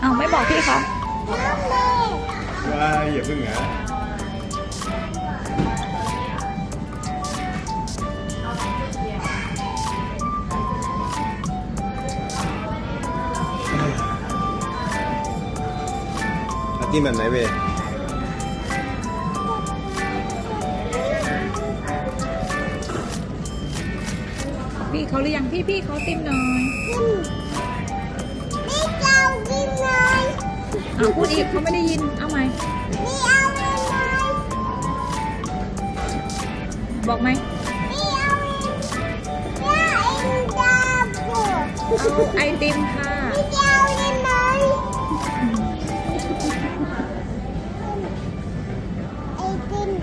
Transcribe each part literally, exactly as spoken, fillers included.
เอาไม่บอกพี่เขาว้ายอย่าเพิ่งนะกินแบบไหนเว้ยพี่เขาหรือยังพี่พี่เขาติมหน่อยพี่เจ้ากินเลยเอาพูดอีกเขาไม่ได้ยินเอาไหมพี่เอาเลยบอกไหมพี่เอาย่าเอ็นดาบูไอติมค่ะพี่เจ้ากินเลยไอติม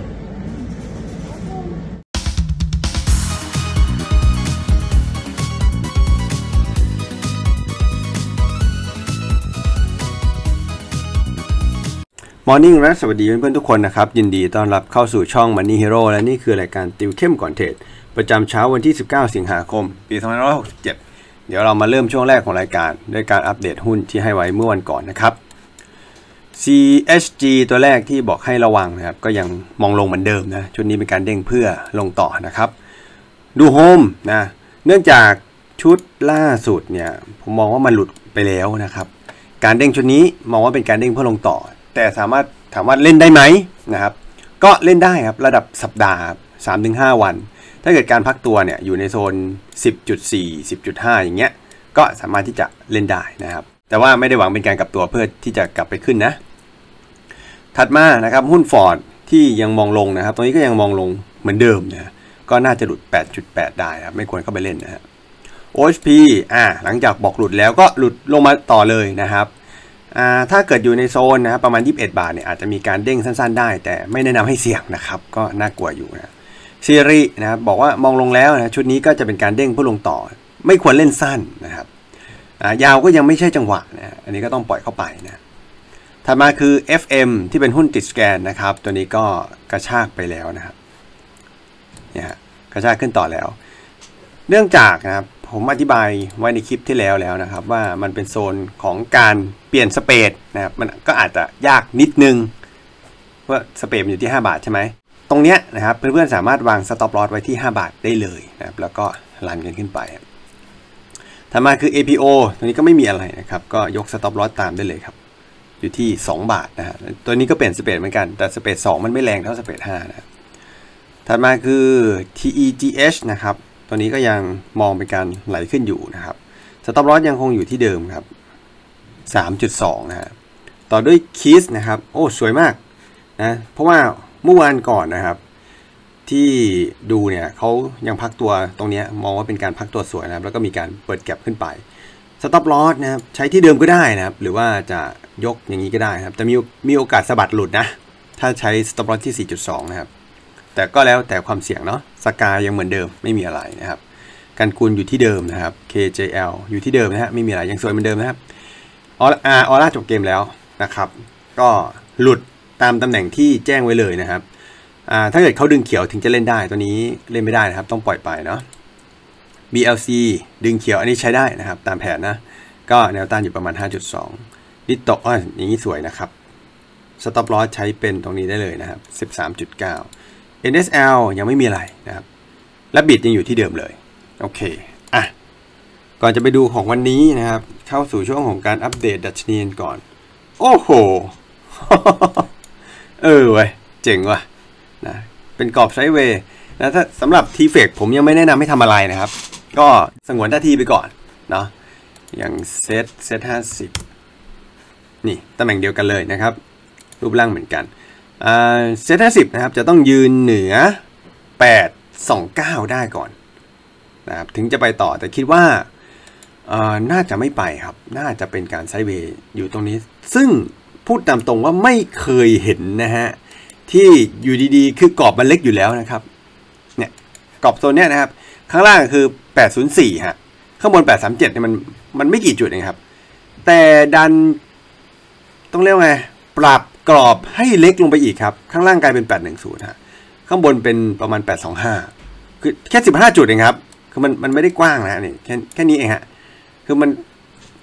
มอร์นิ่งและสวัสดีเพื่อนๆทุกคนนะครับยินดีต้อนรับเข้าสู่ช่อง Money Hero และนี่คือรายการติวเข้มก่อนเทรดประจำเช้าวันที่สิบเก้าสิงหาคมปีสองพันห้าร้อยหกสิบเจ็ดเดี๋ยวเรามาเริ่มช่วงแรกของรายการด้วยการอัปเดตหุ้นที่ให้ไว้เมื่อวันก่อนนะครับ ซี เอช จี ตัวแรกที่บอกให้ระวังนะครับก็ยังมองลงเหมือนเดิมนะชุดนี้เป็นการเด้งเพื่อลงต่อนะครับดูโฮมนะเนื่องจากชุดล่าสุดเนี่ยผมมองว่ามันหลุดไปแล้วนะครับการเด้งชุดนี้มองว่าเป็นการเด้งเพื่อลงต่อแต่สามารถถามว่าเล่นได้ไหมนะครับก็เล่นได้ครับระดับสัปดาห์ สามถึงห้า วันถ้าเกิดการพักตัวเนี่ยอยู่ในโซน สิบจุดสี่ สิบจุดห้า อย่างเงี้ยก็สามารถที่จะเล่นได้นะครับแต่ว่าไม่ได้หวังเป็นการกลับตัวเพื่อที่จะกลับไปขึ้นนะถัดมานะครับหุ้นฟอร์ดที่ยังมองลงนะครับตรงนี้ก็ยังมองลงเหมือนเดิมนะก็น่าจะหลุด แปดจุดแปด ได้ครับไม่ควรเข้าไปเล่นนะฮะ โอ เอช พี อ่าหลังจากบอกหลุดแล้วก็หลุดลงมาต่อเลยนะครับอ่าถ้าเกิดอยู่ในโซนนะครับประมาณยี่สิบเอ็ดบาทเนี่ยอาจจะมีการเด้งสั้นๆได้แต่ไม่แนะนำให้เสี่ยงนะครับก็น่ากลัวอยู่นะซีรีนะครับบอกว่ามองลงแล้วนะชุดนี้ก็จะเป็นการเด้งเพื่อลงต่อไม่ควรเล่นสั้นนะครับอ่ายาวก็ยังไม่ใช่จังหวะนะอันนี้ก็ต้องปล่อยเข้าไปนะถัดมาคือ เอฟ เอ็ม ที่เป็นหุ้นติดสแกนนะครับตัวนี้ก็กระชากไปแล้วนะครับเนี่ยกระชากขึ้นต่อแล้วเนื่องจากนะครับผมอธิบายไว้ในคลิปที่แล้วแล้วนะครับว่ามันเป็นโซนของการเปลี่ยนสเปรดนะครับมันก็อาจจะยากนิดนึงว่าสเปรดมันอยู่ที่ห้าบาทใช่ไหมตรงเนี้ยนะครับเพื่อนๆสามารถวางสต็อปลอสไว้ที่ห้าบาทได้เลยนะครับแล้วก็รันกันขึ้นไปถัดมาคือ เอ พี โอ ตัวนี้ก็ไม่มีอะไรนะครับก็ยกสต็อปลอสตามได้เลยครับอยู่ที่สองบาทนะฮะตัวนี้ก็เปลี่ยนสเปรดเหมือนกันแต่สเปรดสองมันไม่แรงเท่าสเปรดห้านะถัดมาคือ ที อี จี เอช นะครับตัวนี้ก็ยังมองเป็นการไหลขึ้นอยู่นะครับสต็อปลอสยังคงอยู่ที่เดิมครับ สามจุดสอง นะฮะต่อด้วยคิสนะครับโอ้สวยมากนะเพราะว่าเมื่อวานก่อนนะครับที่ดูเนี่ยเขายังพักตัวตรงนี้มองว่าเป็นการพักตัวสวยนะครับแล้วก็มีการเปิดแก็บขึ้นไปสต็อปลอสนะครับใช้ที่เดิมก็ได้นะครับหรือว่าจะยกอย่างนี้ก็ได้ครับแต่มีมีโอกาสสะบัดหลุดนะถ้าใช้สต็อปลอสที่ สี่จุดสอง นะครับแต่ก็แล้วแต่ความเสี่ยงเนาะสกายยังเหมือนเดิมไม่มีอะไรนะครับกันกุลอยู่ที่เดิมนะครับ เค เจ แอล อยู่ที่เดิมนะฮะไม่มีอะไรยังสวยเหมือนเดิมนะครับออร่าออร่าจบเกมแล้วนะครับก็หลุดตามตำแหน่งที่แจ้งไว้เลยนะครับอ่าถ้าเกิดเขาดึงเขียวถึงจะเล่นได้ตัวนี้เล่นไม่ได้นะครับต้องปล่อยไปเนาะ บี แอล ซี ดึงเขียวอันนี้ใช้ได้นะครับตามแผนนะก็แนวต้านอยู่ประมาณ ห้าจุดสอง ลิตโตอ่ะอย่างนี้สวยนะครับสต็อปลอสใช้เป็นตรงนี้ได้เลยนะครับ สิบสามจุดเก้า เอ็น เอส แอล ยังไม่มีอะไรนะครับและบิดยังอยู่ที่เดิมเลยโอเคอ่ะก่อนจะไปดูของวันนี้นะครับเข้าสู่ช่วงของการอัปเดตดัชนีก่อนโอ้โห เออเว้ยเจ๋งว่ะนะเป็นกรอบไซด์เวย์นะถ้าสำหรับ ที เฟก ผมยังไม่แนะนำให้ทำอะไรนะครับก็สงวนท่าทีไปก่อนเนาะอย่างเซตเซตห้าสิบนี่ตำแหน่งเดียวกันเลยนะครับรูปร่างเหมือนกันเซตห้าสิบนะครับจะต้องยืนเหนือแปดสองเก้าได้ก่อนนะครับถึงจะไปต่อแต่คิดว่าน่าจะไม่ไปครับน่าจะเป็นการไซด์เวย์อยู่ตรงนี้ซึ่งพูดตามตรงว่าไม่เคยเห็นนะฮะที่อยู่ดีๆคือกรอบมันเล็กอยู่แล้วนะครับเนี่ยกรอบโซนเนี้ยนะครับข้างล่างคือแปดศูนย์สี่ฮะข้างบนแปดสามเจ็ดเนี่ยมันมันไม่กี่จุดเองครับแต่ดันต้องเรียกว่าไงปรับกรอบให้เล็กลงไปอีกครับข้างล่างกลายเป็นแปดหนึ่งศูนย์ฮะข้างบนเป็นประมาณแปดสองห้าคือแค่สิบห้าจุดเองครับคือมันมันไม่ได้กว้างนะนี่แค่แค่นี้เองฮะคือมัน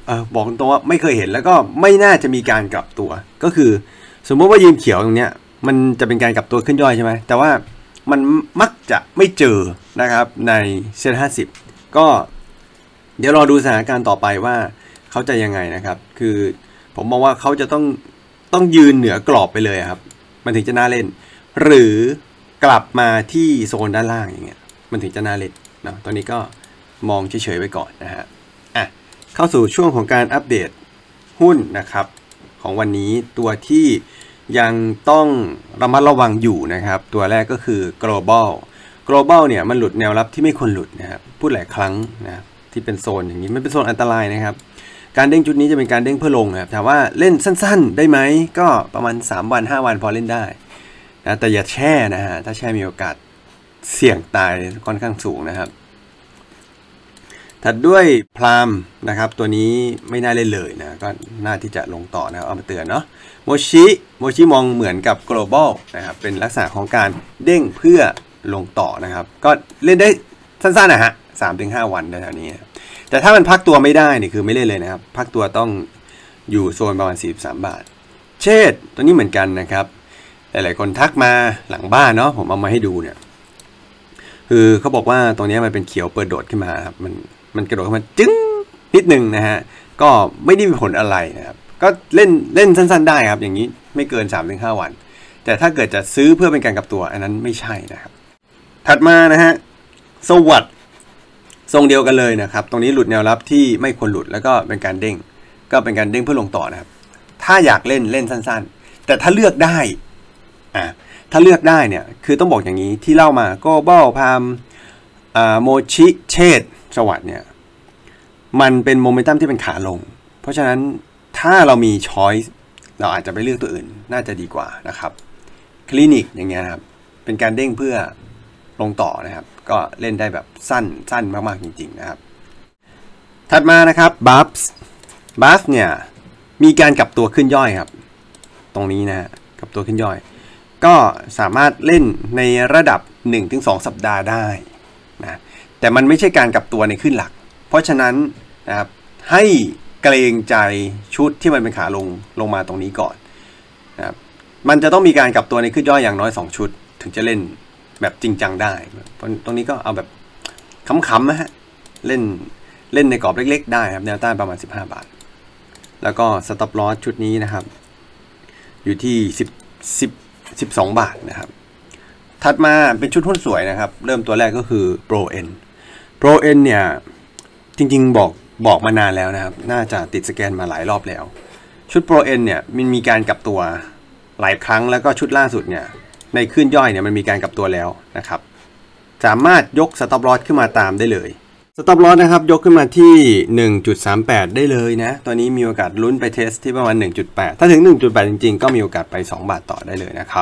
เออบอกตรงว่าไม่เคยเห็นแล้วก็ไม่น่าจะมีการกลับตัวก็คือสมมติว่ายืนเขียวตรงเนี้ยมันจะเป็นการกลับตัวขึ้นย่อยใช่ไหมแต่ว่ามันมักจะไม่เจอนะครับในเซ็ตห้าสิบก็เดี๋ยวรอดูสถานการณ์ต่อไปว่าเขาจะยังไงนะครับคือผมมองว่าเขาจะต้องต้องยืนเหนือกรอบไปเลยครับมันถึงจะน่าเล่นหรือกลับมาที่โซนด้านล่างอย่างเงี้ยมันถึงจะน่าเล่นนะตอนนี้ก็มองเฉยๆไว้ก่อนนะฮะอ่ะเข้าสู่ช่วงของการอัปเดตหุ้นนะครับของวันนี้ตัวที่ยังต้องระมัดระวังอยู่นะครับตัวแรกก็คือ global global เนี่ยมันหลุดแนวรับที่ไม่ควรหลุดนะครับพูดหลายครั้งนะที่เป็นโซนอย่างนี้มันเป็นโซนอันตรายนะครับการเด้งจุดนี้จะเป็นการเด้งเพื่อลงนะครับถามว่าเล่นสั้นๆได้ไหมก็ประมาณสามวันห้าวันพอเล่นได้นะแต่อย่าแช่นะฮะถ้าแช่มีโอกาสเสี่ยงตายค่อนข้างสูงนะครับถัดด้วยพรามนะครับตัวนี้ไม่น่าเล่นเลยนะก็น่าที่จะลงต่อนะครับเอามาเตือนเนาะโมชิโมชิมองเหมือนกับ global นะครับเป็นลักษณะของการเด้งเพื่อลงต่อนะครับก็เล่นได้สั้นๆนะฮะสามถึงห้าวันแถวนี้แต่ถ้ามันพักตัวไม่ได้นี่คือไม่เล่นเลยนะครับพักตัวต้องอยู่โซนประมาณสี่สิบสามบาทเชษตัวนี้เหมือนกันนะครับหลายๆคนทักมาหลังบ้านเนาะผมเอามาให้ดูเนี่ยคือเขาบอกว่าตรงนี้มันเป็นเขียวเปิดโดดขึ้นมาครับมันมันกระโดดขึ้นมาจึ้งนิดนึงนะฮะก็ไม่ได้มีผลอะไรนะครับก็เล่นเล่นสั้นๆได้ครับอย่างนี้ไม่เกิน สามถึงห้า วันแต่ถ้าเกิดจะซื้อเพื่อเป็นการกลับตัวอันนั้นไม่ใช่นะครับถัดมานะฮะสวัสด์ทรงเดียวกันเลยนะครับตรงนี้หลุดแนวรับที่ไม่ควรหลุดแล้วก็เป็นการเด้งก็เป็นการเด้งเพื่อลงต่อนะครับถ้าอยากเล่นเล่นสั้นๆแต่ถ้าเลือกได้อ่ะถ้าเลือกได้เนี่ยคือต้องบอกอย่างนี้ที่เล่ามาก็เบ้าพามอ่าโมชิเชษสวัสด์เนี่ยมันเป็นโมเมนตัมที่เป็นขาลงเพราะฉะนั้นถ้าเรามีช้อยส์เราอาจจะไปเลือกตัวอื่นน่าจะดีกว่านะครับคลินิกอย่างเงี้ยครับเป็นการเด้งเพื่อลงต่อนะครับก็เล่นได้แบบสั้นสั้นมากๆจริงๆนะครับถัดมานะครับบัฟส์บัฟเนี่ยมีการกลับตัวขึ้นย่อยครับตรงนี้นะกลับตัวขึ้นย่อยก็สามารถเล่นในระดับ หนึ่งถึงสอง สัปดาห์ได้นะแต่มันไม่ใช่การกลับตัวในขึ้นหลักเพราะฉะนั้นนะครับให้เกรงใจชุดที่มันเป็นขาลงลงมาตรงนี้ก่อนนะครับมันจะต้องมีการกลับตัวในขึ้นย่อยอย่างน้อยสองชุดถึงจะเล่นแบบจริงจังได้ตรงนี้ก็เอาแบบขำๆนะฮะเล่นเล่นในกรอบเล็กๆได้ครับแนวต้านประมาณสิบห้าบาทแล้วก็สต็อปลอสชุดนี้นะครับอยู่ที่สิบ สิบ สิบสองบาทนะครับถัดมาเป็นชุดหุ้นสวยนะครับเริ่มตัวแรกก็คือ Pro N Pro N เนี่ยจริงๆบอกบอกมานานแล้วนะครับน่าจะติดสแกนมาหลายรอบแล้วชุด Pro N เนี่ยมันมีการกลับตัวหลายครั้งแล้วก็ชุดล่าสุดเนี่ยในขึ้นย่อยเนี่ยมันมีการกลับตัวแล้วนะครับสามารถยกสต็อปลอสขึ้นมาตามได้เลยสต็อปลอสนะครับยกขึ้นมาที่ หนึ่งจุดสามแปด ได้เลยนะตอนนี้มีโอกาสลุ้นไปเทสที่ประมาณ หนึ่งจุดแปด ถ้าถึง หนึ่งจุดแปด จริงๆก็มีโอกาสไปสองบาทต่อได้เลยนะครับ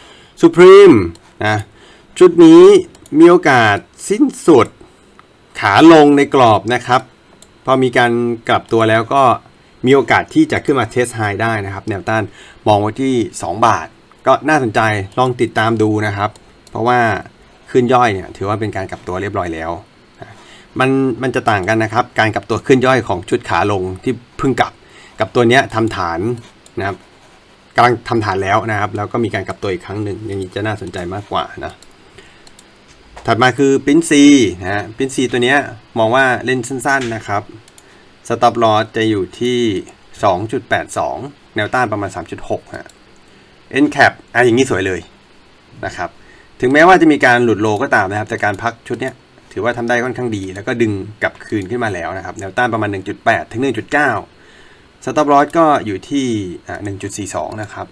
Supreme นะชุดนี้มีโอกาสสิ้นสุดขาลงในกรอบนะครับพอมีการกลับตัวแล้วก็มีโอกาสที่จะขึ้นมาเทสไฮได้นะครับแนวต้านมองไว้ที่สองบาทก็น่าสนใจลองติดตามดูนะครับเพราะว่าขึ้นย่อยเนี่ยถือว่าเป็นการกลับตัวเรียบร้อยแล้วมันมันจะต่างกันนะครับการกลับตัวขึ้นย่อยของชุดขาลงที่เพิ่งกลับกับตัวเนี้ยทำฐานนะครับกำลังทำฐานแล้วนะครับแล้วก็มีการกลับตัวอีกครั้งหนึ่งอย่างนี้จะน่าสนใจมากกว่านะถัดมาคือปิ้นซีนะฮะปิ้นซีตัวเนี้ยมองว่าเล่นสั้นๆนะครับสต็อปลอสจะอยู่ที่ สองจุดแปดสอง แนวต้านประมาณ สามจุดหก ฮะ N cap อ่ะอย่างนี้สวยเลยนะครับถึงแม้ว่าจะมีการหลุดโลก็ตามนะครับแต่การพักชุดเนี้ยถือว่าทำได้ค่อนข้างดีแล้วก็ดึงกลับคืนขึ้นมาแล้วนะครับแนวต้านประมาณ หนึ่งจุดแปด ถึง หนึ่งจุดเก้า สต็อปลอสก็อยู่ที่อ่ะ หนึ่งจุดสี่สอง นะครับ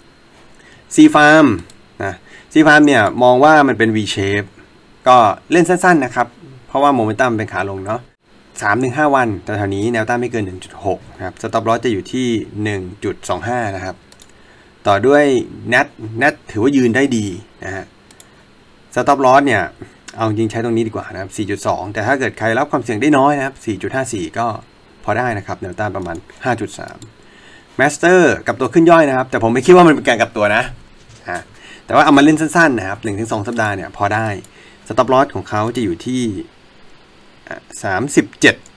C Farm นะ C Farm เนี่ยมองว่ามันเป็น V shape ก็เล่นสั้นๆนะครับเพราะว่าโมเมนตัมเป็นขาลงเนาะ สามถึงห้า วันแต่แถวนี้แนวต้านไม่เกิน หนึ่งจุดหก นะครับสต็อปลอสจะอยู่ที่ หนึ่งจุดสองห้า นะครับต่อด้วย เน็ต เน็ต ถือว่ายืนได้ดีนะฮะสต็อปลอสเนี่ยเอาจริงใช้ตรงนี้ดีกว่านะครับ สี่จุดสอง แต่ถ้าเกิดใครรับความเสี่ยงได้น้อยนะครับ สี่จุดห้าสี่ ก็พอได้นะครับแนวต้านประมาณ ห้าจุดสาม Master กับตัวขึ้นย่อยนะครับแต่ผมไม่คิดว่ามันเป็นการกลับตัวนะฮะแต่ว่าเอามาเล่นสั้นๆนะครับ หนึ่งถึงสอง สัปดาห์เนี่ยพอได้สต็อปลอสของเขาจะอยู่ที่สามสิบเจ็ด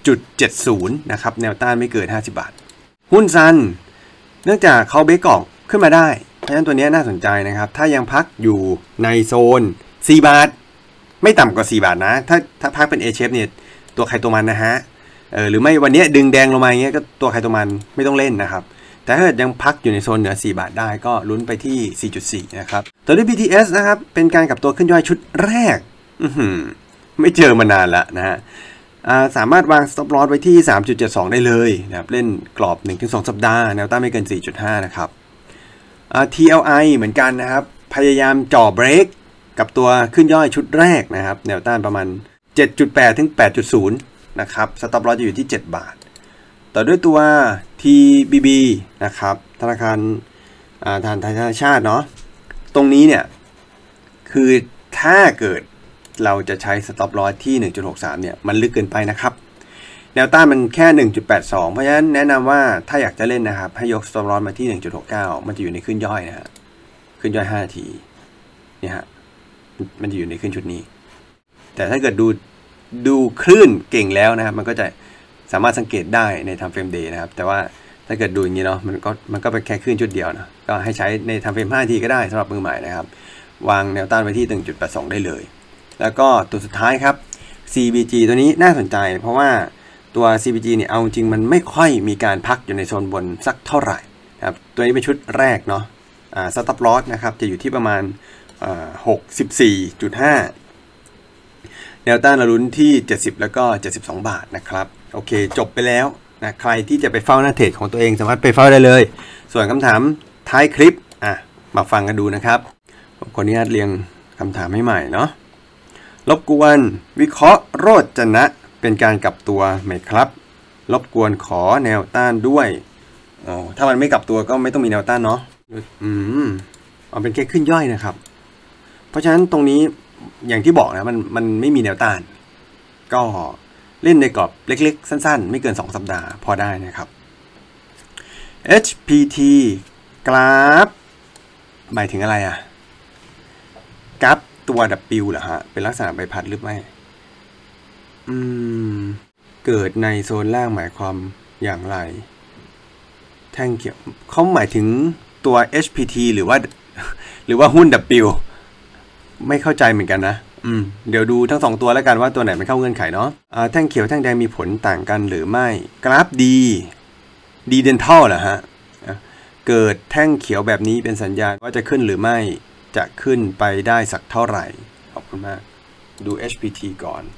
จุดเจ็ดศูนย์ นะครับแนวต้านไม่เกินห้าสิบบาทหุ้นซันเนื่องจากเขาเบรกออกขึ้นมาได้เพราะฉะนั้นตัวนี้น่าสนใจนะครับถ้ายังพักอยู่ในโซนสี่บาทไม่ต่ำกว่าสี่บาทนะถ้าถ้าพักเป็น A shape เนี่ยตัวใครตัวมันนะฮะเออหรือไม่วันนี้ดึงแดงลงมาอย่างเงี้ยก็ตัวใครตัวมันไม่ต้องเล่นนะครับแต่ถ้าเกิดยังพักอยู่ในโซนเหนือสี่บาทได้ก็ลุ้นไปที่ สี่จุดสี่ นะครับตัวนี้ บี ที เอส นะครับเป็นการกลับตัวขึ้นย่อยชุดแรกไม่เจอมานานแล้วนะฮะสามารถวาง stop loss ไว้ที่ สามจุดเจ็ดสอง ได้เลยนะครับเล่นกรอบ หนึ่งถึงสอง สัปดาห์แนวต้านไม่เกิน สี่จุดห้า นะครับ ที แอล ไอ เหมือนกันนะครับพยายามจ่อเบรกกับตัวขึ้นย่อยชุดแรกนะครับแนวต้านประมาณ เจ็ดจุดแปด ถึง แปดจุดศูนย์ นะครับ stop loss จะอยู่ที่เจ็ดบาทต่อด้วยตัว ที บี บี นะครับธนาคารธนาคารไทยธนาชาติเนาะตรงนี้เนี่ยคือถ้าเกิดเราจะใช้ stop loss ที่ หนึ่งจุดหกสาม เนี่ยมันลึกเกินไปนะครับแนวต้านมันแค่ หนึ่งจุดแปดสอง เพราะฉะนั้นแนะนำว่าถ้าอยากจะเล่นนะครับให้ยก stop loss มาที่ หนึ่งจุดหกเก้า มันจะอยู่ในขึ้นย่อยนะฮะขึ้นย่อยห้านาทีเนี่ยฮะมันจะอยู่ในขึ้นชุดนี้แต่ถ้าเกิดดูดูคลื่นเก่งแล้วนะครับมันก็จะสามารถสังเกตได้ใน time frame day นะครับแต่ว่าถ้าเกิดดูอย่างนี้เนาะมันก็มันก็เป็นแค่คลื่นชุดเดียวนะก็ให้ใช้ใน time frame ห้านาทีก็ได้สำหรับมือใหม่นะครับวางแนวต้านไว้ที่ หนึ่งจุดแปดสอง ได้เลยแล้วก็ตัวสุดท้ายครับ ซี บี จี ตัวนี้น่าสนใจเพราะว่าตัว ซี บี จี เนี่ยเอาจริงมันไม่ค่อยมีการพักอยู่ในโซนบนสักเท่าไหร่ครับตัวนี้เป็นชุดแรกเนาะอ่า stop loss นะครับจะอยู่ที่ประมาณอ่า หกสิบสี่จุดห้า แนวต้านเราลุ้นที่เจ็ดสิบแล้วก็เจ็ดสิบสองบาทนะครับโอเคจบไปแล้วนะใครที่จะไปเฝ้าหน้าเทรดของตัวเองสามารถไปเฝ้าได้เลยส่วนคำถามท้ายคลิปอ่ะมาฟังกันดูนะครับผมขออนุญาตเรียงคำถามให้ใหม่เนาะรบกวนวิเคราะห์โรจนะเป็นการกลับตัวไหมครับรบกวนขอแนวต้านด้วยอ๋อถ้ามันไม่กลับตัวก็ไม่ต้องมีแนวต้านเนาะอืมเอาเป็นแค่ขึ้นย่อยนะครับเพราะฉะนั้นตรงนี้อย่างที่บอกนะมันมันไม่มีแนวต้านก็เล่นในกรอบเล็กๆสั้นๆไม่เกินสองสัปดาห์พอได้นะครับ เอช พี ที กราฟหมายถึงอะไรอ่ะกราฟตัว W เหรอฮะเป็นลักษณะใบพัดหรือไม่อืมเกิดในโซนล่างหมายความอย่างไรแท่งเขียวเขาหมายถึงตัว เอช พี ที หรือว่าหรือว่าหุ้น W ไม่เข้าใจเหมือนกันนะอืมเดี๋ยวดูทั้งสองตัวแล้วกันว่าตัวไหนมันเข้าเงื่อนไขเนาะอ่าแท่งเขียวแท่งแดงมีผลต่างกันหรือไม่กราฟดีดีเดนทัลเหรอฮะเกิดแท่งเขียวแบบนี้เป็นสัญญาณว่าจะขึ้นหรือไม่จะขึ้นไปได้สักเท่าไหร่ขอบคุณมากดู เอช พี ที ก่อน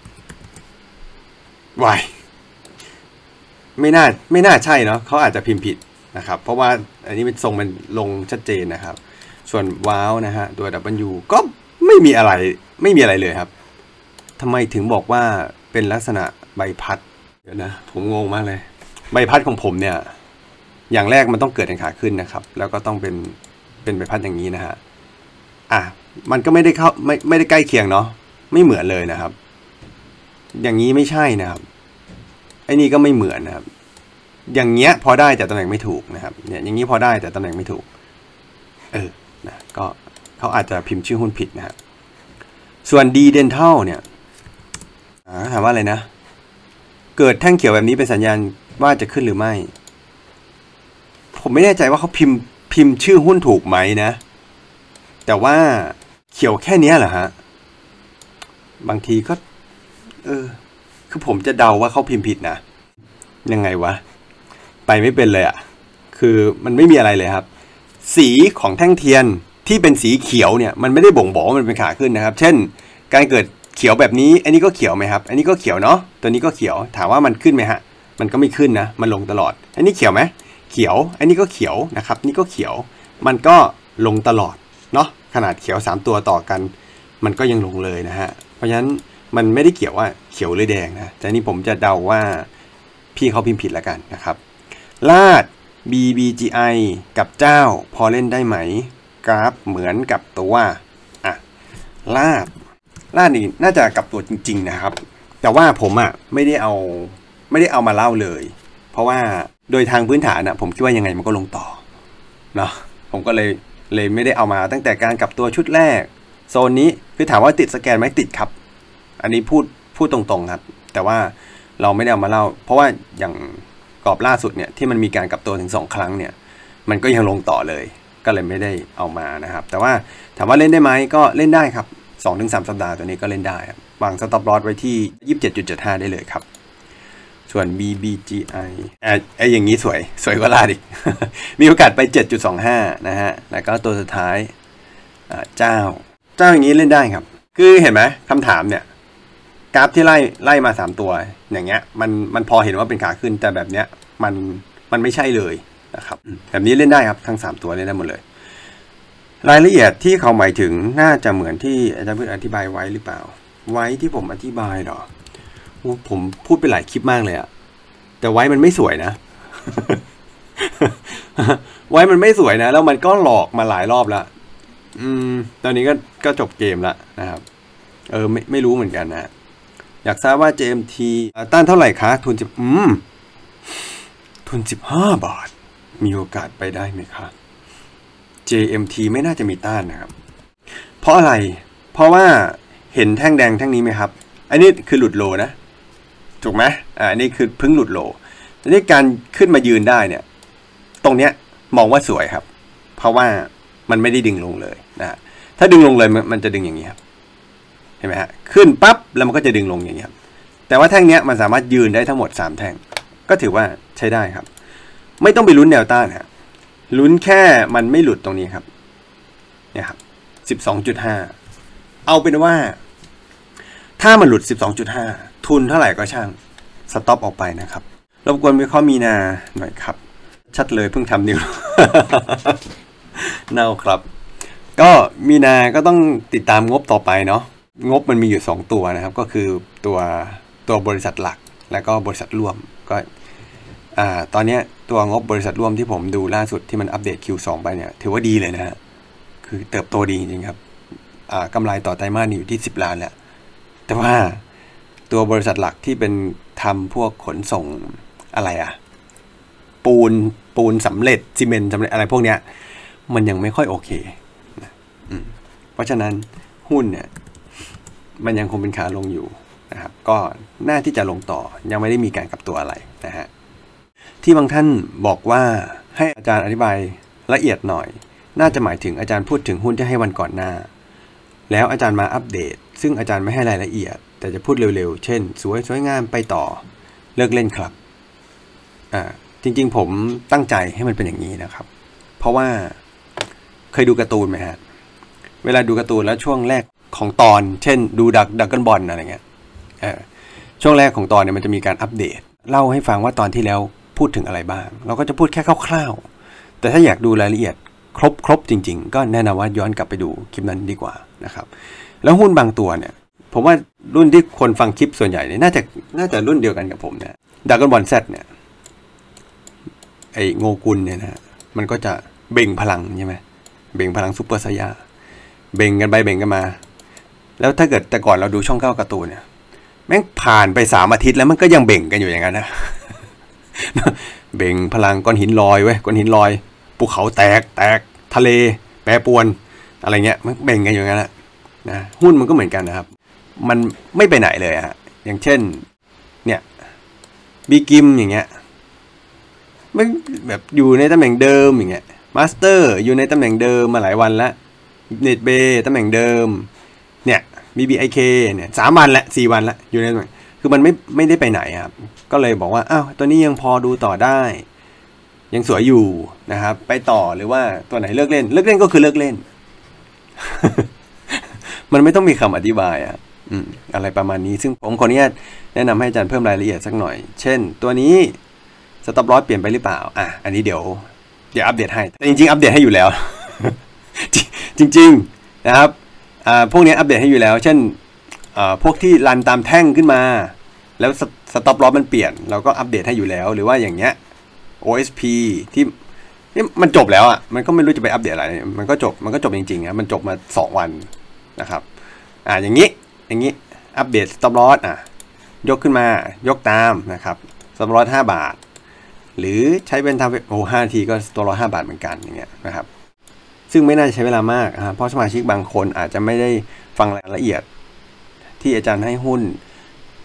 วายไม่น่าไม่น่าใช่เนาะเขาอาจจะพิมพ์ผิดนะครับเพราะว่าอันนี้เป็นทรงมันลงชัดเจนนะครับส่วนว้าวนะฮะตัว W ก็ไม่มีอะไรไม่มีอะไรเลยครับทำไมถึงบอกว่าเป็นลักษณะใบพัดเดี๋ยวนะผมงงมากเลยใบพัดของผมเนี่ยอย่างแรกมันต้องเกิดในขาขึ้นนะครับแล้วก็ต้องเป็นเป็นใบพัดอย่างนี้นะฮะอ่ะมันก็ไม่ได้เข้าไม่ไม่ได้ใกล้เคียงเนาะไม่เหมือนเลยนะครับอย่างนี้ไม่ใช่นะครับไอ้นี่ก็ไม่เหมือนนะครับอย่างเงี้ยพอได้แต่ตำแหน่งไม่ถูกนะครับเนี่ยอย่างนี้พอได้แต่ตำแหน่งไม่ถูกเออนะก็เขาอาจจะพิมพ์ชื่อหุ้นผิดนะครับส่วน D Dental เนี่ยถามว่าอะไรนะเกิดแท่งเขียวแบบนี้เป็นสัญญาณว่าจะขึ้นหรือไม่ผมไม่แน่ใจว่าเขาพิมพ์พิมพ์ชื่อหุ้นถูกไหมนะแต่ว่าเขียวแค่นี้เหรอฮะบางทีก็เออคือผมจะเดาว่าเขาพิมพ์ผิดนะยังไงวะไปไม่เป็นเลยอ่ะคือมันไม่มีอะไรเลยครับสีของแท่งเทียนที่เป็นสีเขียวเนี่ยมันไม่ได้บ่งบอกว่ามันเป็นขาขึ้นนะครับเช่นการเกิดเขียวแบบนี้อันนี้ก็เขียวไหมครับอันนี้ก็เขียวเนาะตัวนี้ก็เขียวถามว่ามันขึ้นไหมฮะมันก็ไม่ขึ้นนะมันลงตลอดอันนี้เขียวไหมเขียวอันนี้ก็เขียวนะครับนี่ก็เขียวมันก็ลงตลอดเนาะขนาดเขียวสามตัวต่อกันมันก็ยังลงเลยนะฮะเพราะฉะนั้นมันไม่ได้เกี่ยวว่าเขียวหรือแดงนะแต่นี่ผมจะเดาว่าพี่เขาพิมพ์ผิดแล้วกันนะครับลาด บี บี จี ไอ กับเจ้าพอเล่นได้ไหมกราฟเหมือนกับตัวอ่ะลาดลาดนี่น่าจะกับตัวจริงๆนะครับแต่ว่าผมอ่ะไม่ได้เอาไม่ได้เอามาเล่าเลยเพราะว่าโดยทางพื้นฐานนะผมคิดว่ายังไงมันก็ลงต่อเนาะผมก็เลยเลยไม่ได้เอามาตั้งแต่การกลับตัวชุดแรกโซนนี้คือถามว่าติดสแกนไหมติดครับอันนี้พูดพูดตรงๆครับแต่ว่าเราไม่ได้เอามาเล่าเพราะว่าอย่างกรอบล่าสุดเนี่ยที่มันมีการกลับตัวถึงสองครั้งเนี่ยมันก็ยังลงต่อเลยก็เลยไม่ได้เอามานะครับแต่ว่าถามว่าเล่นได้ไหมก็เล่นได้ครับ สองถึงสาม สัปดาห์ตัวนี้ก็เล่นได้ครับวางสต็อปลอสไว้ที่ ยี่สิบเจ็ดจุดเจ็ดห้า ได้เลยครับส่วน บี บี จี ไอ อ่ะไอ้อย่างนี้สวยสวยกว่าลาดอีก มีโอกาสไป เจ็ดจุดสองห้า นะฮะแล้วก็ตัวสุดท้ายเจ้าเจ้าอย่างนี้เล่นได้ครับคือเห็นไหมคำถามเนี่ยกราฟที่ไล่ไล่มาสามตัวอย่างเงี้ยมันมันพอเห็นว่าเป็นขาขึ้นแต่แบบเนี้ยมันมันไม่ใช่เลยนะครับแบบนี้เล่นได้ครับทั้งสามตัวเล่นได้หมดเลยรายละเอียดที่เขาหมายถึงน่าจะเหมือนที่อาจารย์เพื่อนอธิบายไว้หรือเปล่าไว้ที่ผมอธิบายหรอผมพูดไปหลายคลิปมากเลยอะแต่ไว้มันไม่สวยนะ ไว้มันไม่สวยนะแล้วมันก็หลอกมาหลายรอบแล้วอืมตอนนี้ก็ก็จบเกมแล้วนะครับเออไม่ไม่รู้เหมือนกันนะอยากทราบว่า เจ เอ็ม ที ต้านเท่าไหร่คะทุนสิบอืมทุนสิบห้าบาทมีโอกาสไปได้ไหมคะ เจ เอ็ม ที ไม่น่าจะมีต้านนะครับเพราะอะไรเพราะว่าเห็นแท่งแดงแท่งนี้ไหมครับอันนี้คือหลุดโลนะถูกไหมอ่าอันนี้คือเพิ่งหลุดโลทีนี้การขึ้นมายืนได้เนี่ยตรงเนี้ยมองว่าสวยครับเพราะว่ามันไม่ได้ดึงลงเลยนะถ้าดึงลงเลยมันจะดึงอย่างนี้ครับเห็นไหมฮะขึ้นปั๊บแล้วมันก็จะดึงลงอย่างนี้ครับแต่ว่าแท่งเนี้ยมันสามารถยืนได้ทั้งหมดสามแท่งก็ถือว่าใช้ได้ครับไม่ต้องไปลุ้นแนวต้านฮะลุ้นแค่มันไม่หลุดตรงนี้ครับเนี่ยครับ สิบสองจุดห้า เอาเป็นว่าถ้ามันหลุด สิบสองจุดห้า ทุนเท่าไหร่ก็ช่างสต็อปออกไปนะครับรบกวนวิเคราะห์มีนาหน่อยครับชัดเลยเพิ่งทำนิว เน่าครับก็มีนาก็ต้องติดตามงบต่อไปเนาะงบมันมีอยู่สองตัวนะครับก็คือตัวตัวบริษัทหลักแล้วก็บริษัทร่วมก็อ่าตอนนี้ตัวงบบริษัทร่วมที่ผมดูล่าสุดที่มันอัปเดต คิว สอง ไปเนี่ยถือว่าดีเลยนะฮะคือเติบโตดีจริงๆครับอ่ากำไรต่อไตรมาสอยู่ที่สิบล้านแล้วแต่ว่าตัวบริษัทหลักที่เป็นทำพวกขนส่งอะไรอะปูนปูนสำเร็จซีเมนต์สำเร็จอะไรพวกเนี้ยมันยังไม่ค่อยโอเคนะเพราะฉะนั้นหุ้นเนี่ยมันยังคงเป็นขาลงอยู่นะครับก็น่าที่จะลงต่อยังไม่ได้มีการกลับตัวอะไรนะฮะที่บางท่านบอกว่าให้อาจารย์อธิบายละเอียดหน่อยน่าจะหมายถึงอาจารย์พูดถึงหุ้นที่ให้วันก่อนหน้าแล้วอาจารย์มาอัปเดตซึ่งอาจารย์ไม่ให้รายละเอียดแต่จะพูดเร็วๆเช่นสวยสวยงามไปต่อเลิกเล่นครับอ่าจริงๆผมตั้งใจให้มันเป็นอย่างนี้นะครับเพราะว่าเคยดูการ์ตูนไหมฮะเวลาดูการ์ตูนแล้วช่วงแรกของตอนเช่นดูดักดักกันบอลอะไรเงี้ยเออช่วงแรกของตอนเนี่ยมันจะมีการอัปเดตเล่าให้ฟังว่าตอนที่แล้วพูดถึงอะไรบ้างเราก็จะพูดแค่คร่าวๆแต่ถ้าอยากดูรายละเอียดครบครบจริงๆก็แนะนำว่าย้อนกลับไปดูคลิปนั้นดีกว่านะครับแล้วหุ้นบางตัวเนี่ยผมว่ารุ่นที่คนฟังคลิปส่วนใหญ่เนี่ยน่าจะน่าจะรุ่นเดียวกันกับผมเนี่ยดักกันบอลแซดเนี่ยไอโงกุลเนี่ยนะมันก็จะเบ่งพลังใช่ไหมเบ่งพลังซุปเปอร์ไซย่าเบ่งกันไปเบ่งกันมาแล้วถ้าเกิดแต่ก่อนเราดูช่องเก้าการ์ตูนเนี่ยแม่งผ่านไปสามอาทิตย์แล้วมันก็ยังเบ่งกันอยู่อย่างนั้นนะ เบ่งพลังก้อนหินลอยเว้ยก้อนหินลอยภูเขาแตกแตกทะเลแปรปรวนอะไรเงี้ยมันเบ่งกันอยู่อย่างนั้นแหละนะหุ้นมันก็เหมือนกันนะครับมันไม่ไปไหนเลยฮะอย่างเช่นเนี่ยบีกิมอย่างเงี้ยมันแบบอยู่ในตำแหน่งเดิมอย่างเงี้ยมาสเตอร์อยู่ในตำแหน่งเดิมมาหลายวันแล้วเน็ตเบย์ตำแหน่งเดิมเนี่ย บี บี ไอ เค เนี่ยสามวันละสี่วันละอยู่ในตำแหน่งคือมันไม่ไม่ได้ไปไหนครับก็เลยบอกว่าอ้าวตัวนี้ยังพอดูต่อได้ยังสวยอยู่นะครับไปต่อหรือว่าตัวไหนเลิกเล่นเลิกเล่นก็คือเลิกเล่น มันไม่ต้องมีคำอธิบายอ่ะอืมอะไรประมาณนี้ซึ่งผมขออนุญาตแนะนำให้อาจารย์เพิ่มรายละเอียดสักหน่อยเช่นตัวนี้สต็อปลอสเปลี่ยนไปหรือเปล่าอ่ะอันนี้เดี๋ยวเดี๋ยวอัปเดตให้แต่จริงๆอัปเดตให้อยู่แล้ว จริงๆนะครับอ่าพวกนี้อัปเดตให้อยู่แล้วเช่นอ่าพวกที่รันตามแท่งขึ้นมาแล้วสต็อปลอสมันเปลี่ยนเราก็อัปเดตให้อยู่แล้วหรือว่าอย่างเงี้ย โอ เอส พี ที่นี่มันจบแล้วอ่ะมันก็ไม่รู้จะไปอัปเดตอะไรมันก็จบมันก็จบจริงๆนะมันจบมาสองวันนะครับอ่าอย่างนี้อย่างนี้อัปเดต stop loss อ่ะยกขึ้นมายกตามนะครับ stop loss ห้าบาทหรือใช้เป็นทำโอ้ห้านาทีก็ stop loss ห้าบาทเหมือนกันอย่างเงี้ยนะครับซึ่งไม่น่าจะใช้เวลามากนะเพราะสมาชิกบางคนอาจจะไม่ได้ฟังรายละเอียดที่อาจารย์ให้หุ้น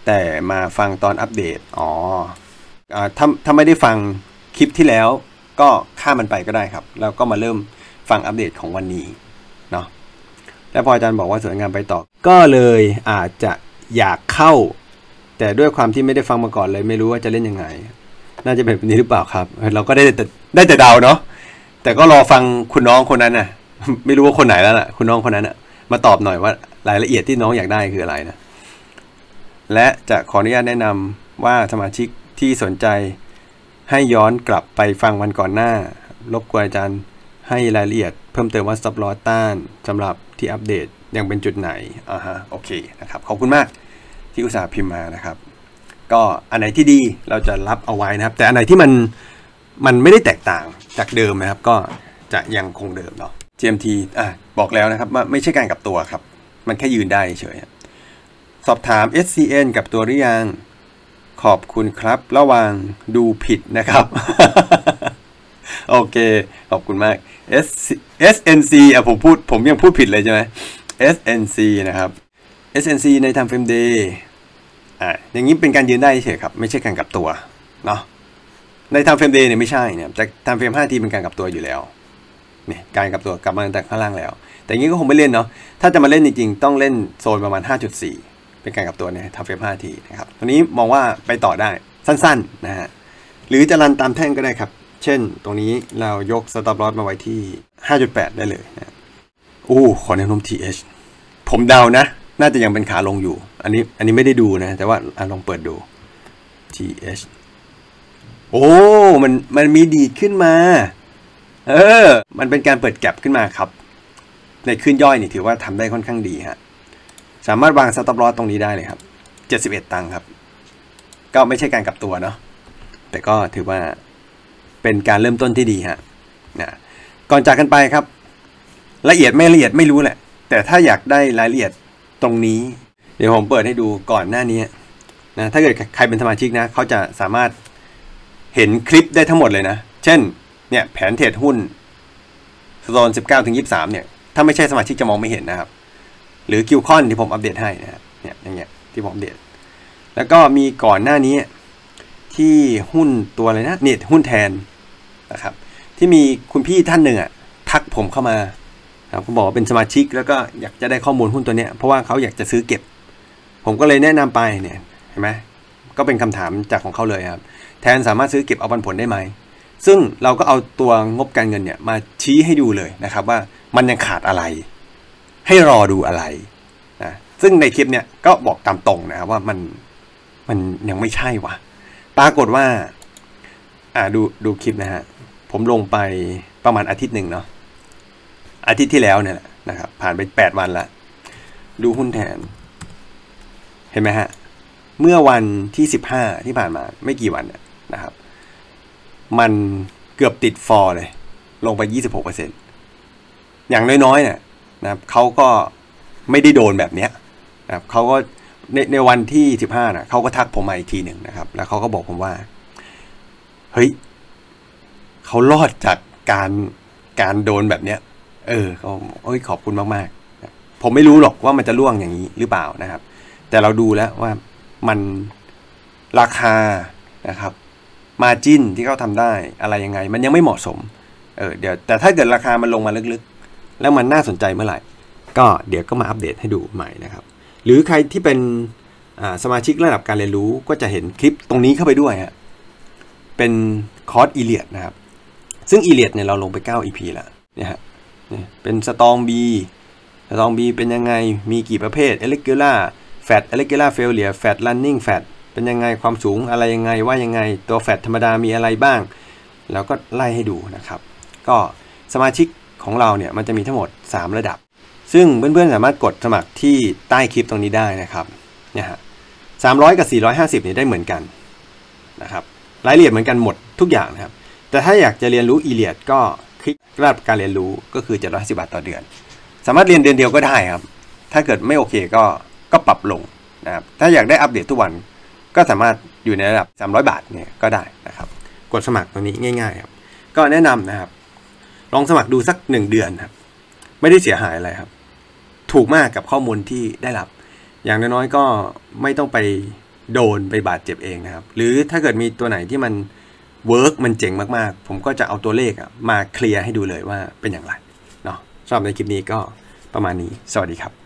แต่มาฟังตอนอัปเดตอ๋ออ่าถ้าถ้าไม่ได้ฟังคลิปที่แล้วก็ข้ามมันไปก็ได้ครับแล้วก็มาเริ่มฟังอัปเดตของวันนี้เนาะแล้วพออาจารย์บอกว่าสวยงามไปต่อก็เลยอาจจะอยากเข้าแต่ด้วยความที่ไม่ได้ฟังมาก่อนเลยไม่รู้ว่าจะเล่นยังไงน่าจะเป็นแบบนี้หรือเปล่าครับเราก็ได้แต่ได้แต่เดาเนาะแต่ก็รอฟังคุณน้องคนนั้นน่ะไม่รู้ว่าคนไหนแล้วล่ะคุณน้องคนนั้นน่ะมาตอบหน่อยว่ารายละเอียดที่น้องอยากได้คืออะไรนะและจะขออนุญาตแนะนำว่าสมาชิกที่สนใจให้ย้อนกลับไปฟังวันก่อนหน้ารบกวนอาจารย์ให้รายละเอียดเพิ่มเติมว่า stop loss ต้านสำหรับที่อัปเดตยังเป็นจุดไหนอ่าฮะโอเคนะครับขอบคุณมากที่อุตส่าห์พิมพ์มานะครับก็อันไหนที่ดีเราจะรับเอาไว้นะครับแต่อันไหนที่มันมันไม่ได้แตกต่างจากเดิมนะครับก็จะยังคงเดิมเนาะ จี เอ็ม ที อ่ะบอกแล้วนะครับว่าไม่ใช่การกลับตัวครับมันแค่ยืนได้เฉยสอบถาม เอส ซี เอ็น กับตัวหรือยังขอบคุณครับระวังดูผิดนะครับ โอเคขอบคุณมาก S เอส เอ็น ซี อ่ะผมพูดผมยังพูดผิดเลยใช่ไหม เอส เอ็น ซี นะครับ เอส เอ็น ซี ใน time frame day อ่ะอย่างนี้เป็นการยืนได้เฉยครับไม่ใช่การกลับตัวเนาะใน time frame day เนี่ยไม่ใช่เนี่ยแต่ time frame ห้า ทีเป็นการกลับตัวอยู่แล้วเนี่ยการกลับตัวกลับมาตั้งแต่ข้างล่างแล้วแต่อย่างนี้ก็คงไม่เล่นเนาะถ้าจะมาเล่นจริงๆต้องเล่นโซนประมาณ ห้าจุดสี่ เป็นการกลับตัวเนี่ย time frame ห้า ทีนะครับตัวนี้มองว่าไปต่อได้สั้นๆนะฮะหรือจะรันตามแท่งก็ได้ครับเช่นตรงนี้เรายก stop loss มาไว้ที่ ห้าจุดแปด ได้เลยนะโอ้ขอแนวโน้ม ที เอช ผมเดานะน่าจะยังเป็นขาลงอยู่อันนี้อันนี้ไม่ได้ดูนะแต่ว่าลองเปิดดู ที เอช โอ้มันมันมีดีดขึ้นมาเออมันเป็นการเปิดแก็ปขึ้นมาครับในขึ้นย่อยนี่ถือว่าทำได้ค่อนข้างดีฮะสามารถวาง stop loss ตรงนี้ได้เลยครับเจ็ดสิบเอ็ดตังค์ครับก็ไม่ใช่การกลับตัวเนาะแต่ก็ถือว่าเป็นการเริ่มต้นที่ดีฮะนะก่อนจากกันไปครับละเอียดไม่ละเอียดไม่รู้แหละแต่ถ้าอยากได้รายละเอียดตรงนี้เดี๋ยวผมเปิดให้ดูก่อนหน้านี้นะถ้าเกิดใครเป็นสมาชิกนะเขาจะสามารถเห็นคลิปได้ทั้งหมดเลยนะเช่นเนี่ยแผนเทรดหุ้นโซนสิบเก้าถึงยี่สิบสามเนี่ยถ้าไม่ใช่สมาชิกจะมองไม่เห็นนะครับหรือคิวคอนที่ผมอัปเดตให้นะเนี่ยอย่างเงี้ยที่ผมอัปเดตแล้วก็มีก่อนหน้านี้ที่หุ้นตัวอะไรนะเนี่ยหุ้นแทนนะครับที่มีคุณพี่ท่านหนึ่งอ่ะทักผมเข้ามาครับเขาบอกว่าเป็นสมาชิกแล้วก็อยากจะได้ข้อมูลหุ้นตัวเนี้ยเพราะว่าเขาอยากจะซื้อเก็บผมก็เลยแนะนำไปเนี่ยเห็นไหมก็เป็นคำถามจากของเขาเลยครับแทนสามารถซื้อเก็บเอาปันผลได้ไหมซึ่งเราก็เอาตัวงบการเงินเนี่ยมาชี้ให้ดูเลยนะครับว่ามันยังขาดอะไรให้รอดูอะไรนะซึ่งในคลิปเนี่ยก็บอกตามตรงนะครับว่ามันมันยังไม่ใช่วะปรากฏว่าอ่าดูดูคลิปนะฮะผมลงไปประมาณอาทิตย์หนึ่งเนาะอาทิตย์ที่แล้วเนี่ยนะครับผ่านไปแปดวันละดูหุ้นแทนเห็นไหมฮะเมื่อวันที่สิบห้าที่ผ่านมาไม่กี่วันนะครับมันเกือบติดฟอร์เลยลงไป ยี่สิบหกเปอร์เซ็นต์ อย่างน้อยๆเนี่ยนะครับเขาก็ไม่ได้โดนแบบเนี้ยนะครับเขาก็ในในวันที่สิบห้านะเขาก็ทักผมมาอีกทีหนึ่งนะครับแล้วเขาก็บอกผมว่าเฮ้ยเขารอดจากการการโดนแบบเนี้ยเออเขาเอ้ยขอบคุณมากๆผมไม่รู้หรอกว่ามันจะล่วงอย่างนี้หรือเปล่านะครับแต่เราดูแล้วว่ามันราคานะครับมาจิ้นที่เขาทำได้อะไรยังไงมันยังไม่เหมาะสมเออเดี๋ยวแต่ถ้าเกิดราคามันลงมาลึกๆแล้วมันน่าสนใจเมื่อไหร่ก็เดี๋ยวก็มาอัปเดตให้ดูใหม่นะครับหรือใครที่เป็นสมาชิกระดับการเรียนรู้ก็จะเห็นคลิปตรงนี้เข้าไปด้วยฮะเป็นคอร์สอีเลียดนะครับซึ่งอีเลียดเนี่ยเราลงไปเก้า อี พี แล้วเนี่ยฮะเนี่ยเป็นสตองบีสตองบีเป็นยังไงมีกี่ประเภท irregular fat irregular failure fat running fat เป็นยังไงความสูงอะไรยังไงว่ายังไงตัวแฟตธรรมดามีอะไรบ้างแล้วก็ไล่ให้ดูนะครับก็สมาชิกของเราเนี่ยมันจะมีทั้งหมดสามระดับซึ่งเพื่อนๆสามารถกดสมัครที่ใต้คลิปตรงนี้ได้นะครับเนี่ยฮะสามร้อยกับสี่ร้อยห้าสิบเนี่ยได้เหมือนกันนะครับรายละเอียดเหมือนกันหมดทุกอย่างนะครับแต่ถ้าอยากจะเรียนรู้อีเลียดก็คลิกระดับการเรียนรู้ก็คือเจ็ดร้อยห้าสิบบาทต่อเดือนสามารถเรียนเดือนเดียวก็ได้ครับถ้าเกิดไม่โอเคก็ก็ปรับลงนะครับถ้าอยากได้อัปเดตทุกวันก็สามารถอยู่ในระดับสามร้อยบาทเนี่ยก็ได้นะครับกดสมัครตัวนี้ง่ายๆครับก็แนะนำนะครับลองสมัครดูสักหนึ่งเดือนครับไม่ได้เสียหายอะไรครับถูกมากกับข้อมูลที่ได้รับอย่างน้อยๆก็ไม่ต้องไปโดนไปบาดเจ็บเองนะครับหรือถ้าเกิดมีตัวไหนที่มันเวิร์กมันเจ๋งมากๆผมก็จะเอาตัวเลขมาเคลียร์ให้ดูเลยว่าเป็นอย่างไรเนาะสำหรับในคลิปนี้ก็ประมาณนี้สวัสดีครับ